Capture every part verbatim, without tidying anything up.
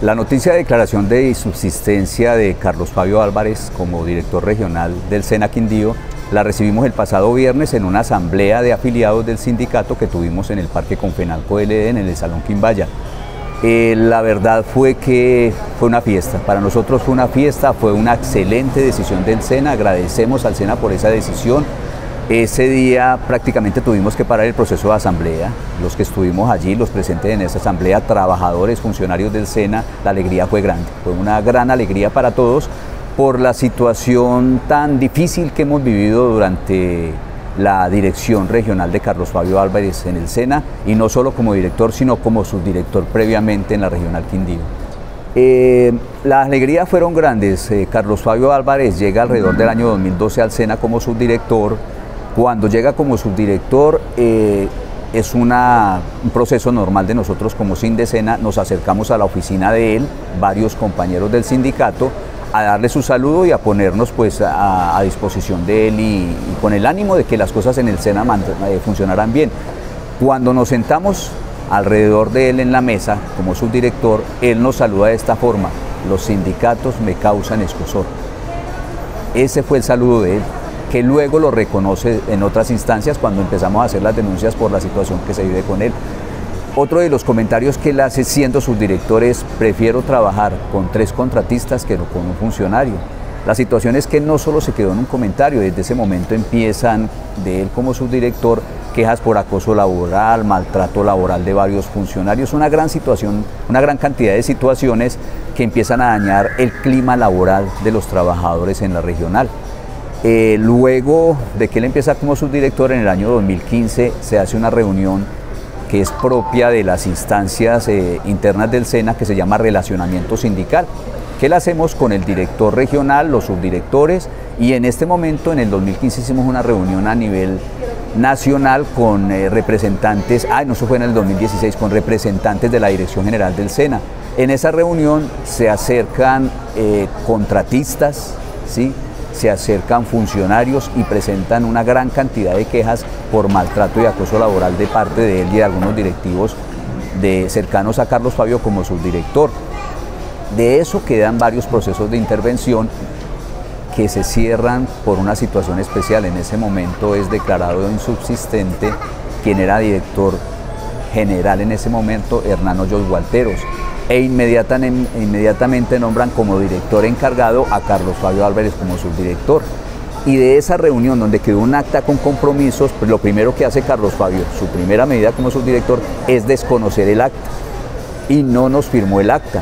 La noticia de declaración de subsistencia de Carlos Fabio Álvarez como director regional del SENA Quindío la recibimos el pasado viernes en una asamblea de afiliados del sindicato que tuvimos en el Parque Confenalco del Edén, en el Salón Quimbaya. Eh, la verdad fue que fue una fiesta, para nosotros fue una fiesta, fue una excelente decisión del SENA, agradecemos al SENA por esa decisión. Ese día prácticamente tuvimos que parar el proceso de asamblea, los que estuvimos allí, los presentes en esa asamblea, trabajadores, funcionarios del SENA, la alegría fue grande, fue una gran alegría para todos por la situación tan difícil que hemos vivido durante la dirección regional de Carlos Fabio Álvarez en el SENA, y no solo como director, sino como subdirector previamente en la regional Quindío. Eh, las alegrías fueron grandes. eh, Carlos Fabio Álvarez llega alrededor del año dos mil doce al SENA como subdirector. Cuando llega como subdirector eh, es una, un proceso normal de nosotros como Sindesena, nos acercamos a la oficina de él, varios compañeros del sindicato, a darle su saludo y a ponernos pues a, a disposición de él y, y con el ánimo de que las cosas en el SENA eh, funcionaran bien. Cuando nos sentamos alrededor de él en la mesa como subdirector, él nos saluda de esta forma: los sindicatos me causan escozor. Ese fue el saludo de él, que luego lo reconoce en otras instancias cuando empezamos a hacer las denuncias por la situación que se vive con él. Otro de los comentarios que él hace siendo subdirector es: prefiero trabajar con tres contratistas que con un funcionario. La situación es que no solo se quedó en un comentario, desde ese momento empiezan de él como subdirector quejas por acoso laboral, maltrato laboral de varios funcionarios, una gran situación, una gran cantidad de situaciones que empiezan a dañar el clima laboral de los trabajadores en la regional. Eh, luego de que él empieza como subdirector en el año dos mil quince, se hace una reunión que es propia de las instancias eh, internas del SENA, que se llama relacionamiento sindical, que la hacemos con el director regional, los subdirectores, y en este momento, en el dos mil quince, hicimos una reunión a nivel nacional con eh, representantes, ah, no, eso fue en el dos mil dieciséis, con representantes de la Dirección General del SENA. En esa reunión se acercan eh, contratistas, ¿sí?, se acercan funcionarios y presentan una gran cantidad de quejas por maltrato y acoso laboral de parte de él y de algunos directivos de, cercanos a Carlos Fabio como subdirector. De eso quedan varios procesos de intervención que se cierran por una situación especial. En ese momento es declarado insubsistente quien era director general en ese momento, Hernán Hoyos Gualteros, e inmediatamente, inmediatamente nombran como director encargado a Carlos Fabio Álvarez como subdirector. Y de esa reunión, donde quedó un acta con compromisos, pues lo primero que hace Carlos Fabio, su primera medida como subdirector, es desconocer el acta, y no nos firmó el acta,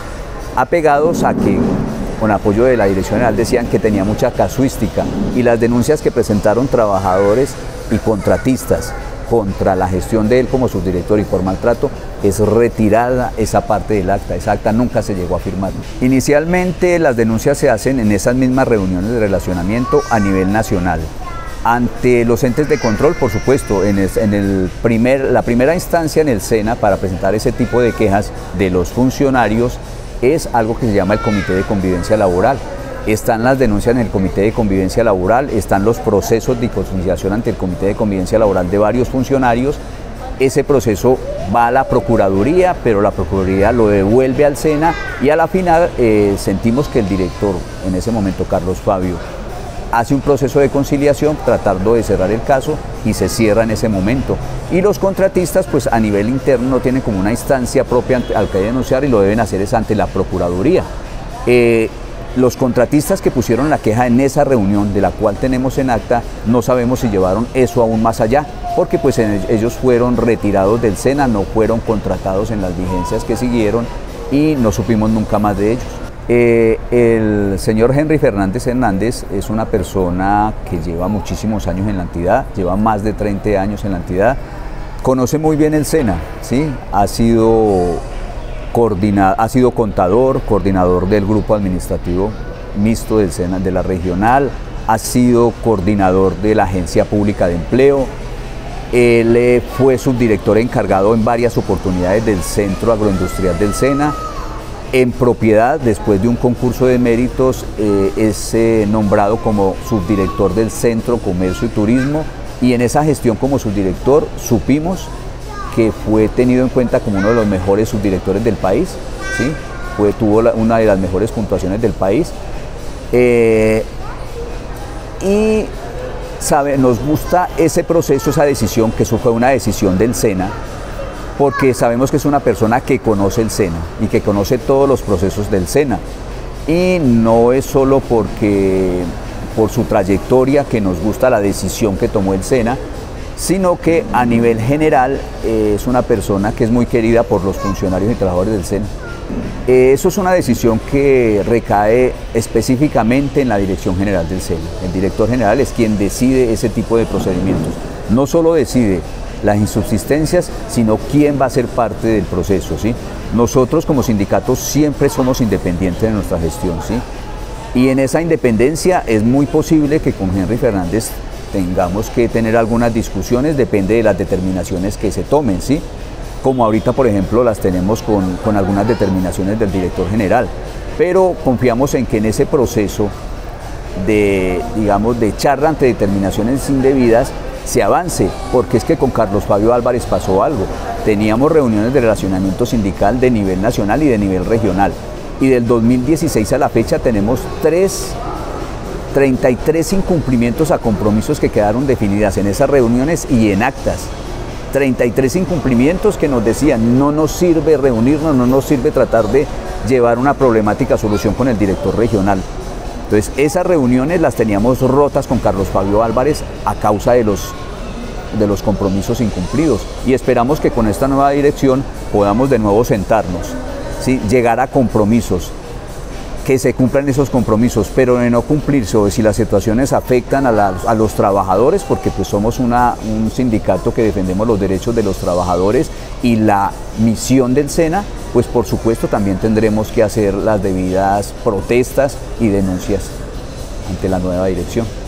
apegados a que con apoyo de la Dirección General decían que tenía mucha casuística, y las denuncias que presentaron trabajadores y contratistas contra la gestión de él como subdirector y por maltrato, es retirada esa parte del acta. Esa acta nunca se llegó a firmar. Inicialmente las denuncias se hacen en esas mismas reuniones de relacionamiento a nivel nacional. Ante los entes de control, por supuesto, en, el, en el primer, la primera instancia en el SENA para presentar ese tipo de quejas de los funcionarios es algo que se llama el Comité de Convivencia Laboral. Están las denuncias en el Comité de Convivencia Laboral, están los procesos de conciliación ante el Comité de Convivencia Laboral de varios funcionarios. Ese proceso va a la Procuraduría, pero la Procuraduría lo devuelve al SENA, y a la final eh, sentimos que el director, en ese momento Carlos Fabio, hace un proceso de conciliación tratando de cerrar el caso, y se cierra en ese momento. Y los contratistas, pues a nivel interno, no tienen como una instancia propia al que denunciar, y lo deben hacer es ante la Procuraduría. Eh, Los contratistas que pusieron la queja en esa reunión, de la cual tenemos en acta, no sabemos si llevaron eso aún más allá, porque pues ellos fueron retirados del SENA, no fueron contratados en las vigencias que siguieron, y no supimos nunca más de ellos. Eh, el señor Henry Fernández Hernández es una persona que lleva muchísimos años en la entidad, lleva más de treinta años en la entidad, conoce muy bien el SENA, ¿sí? Ha sido Coordina, ha sido contador, coordinador del grupo administrativo mixto del SENA de la regional, ha sido coordinador de la Agencia Pública de Empleo, él eh, fue subdirector encargado en varias oportunidades del Centro Agroindustrial del SENA. En propiedad, después de un concurso de méritos, eh, es eh, nombrado como subdirector del Centro Comercio y Turismo, y en esa gestión como subdirector supimos que fue tenido en cuenta como uno de los mejores subdirectores del país, ¿sí? fue, tuvo la, una de las mejores puntuaciones del país. Eh, y sabe, nos gusta ese proceso, esa decisión, que eso fue una decisión del SENA, porque sabemos que es una persona que conoce el SENA y que conoce todos los procesos del SENA. Y no es solo porque por su trayectoria que nos gusta la decisión que tomó el SENA, sino que a nivel general eh, es una persona que es muy querida por los funcionarios y trabajadores del SENA. Eh, eso es una decisión que recae específicamente en la Dirección General del SENA. El director general es quien decide ese tipo de procedimientos. No solo decide las insubsistencias, sino quién va a ser parte del proceso, ¿sí? Nosotros como sindicatos siempre somos independientes de nuestra gestión, ¿sí? Y en esa independencia es muy posible que con Henry Fernández tengamos que tener algunas discusiones, depende de las determinaciones que se tomen, ¿sí? Como ahorita, por ejemplo, las tenemos con, con algunas determinaciones del director general, pero confiamos en que en ese proceso de, digamos, de charla ante determinaciones indebidas se avance, porque es que con Carlos Fabio Álvarez pasó algo. Teníamos reuniones de relacionamiento sindical de nivel nacional y de nivel regional, y del dos mil dieciséis a la fecha tenemos tres, treinta y tres incumplimientos a compromisos que quedaron definidas en esas reuniones y en actas. treinta y tres incumplimientos que nos decían no nos sirve reunirnos, no nos sirve tratar de llevar una problemática a solución con el director regional. Entonces esas reuniones las teníamos rotas con Carlos Fabio Álvarez a causa de los, de los compromisos incumplidos, y esperamos que con esta nueva dirección podamos de nuevo sentarnos, ¿sí? Llegar a compromisos, que se cumplan esos compromisos, pero de no cumplirse o si las situaciones afectan a, la, a los trabajadores, porque pues somos una, un sindicato que defendemos los derechos de los trabajadores y la misión del SENA, pues por supuesto también tendremos que hacer las debidas protestas y denuncias ante la nueva dirección.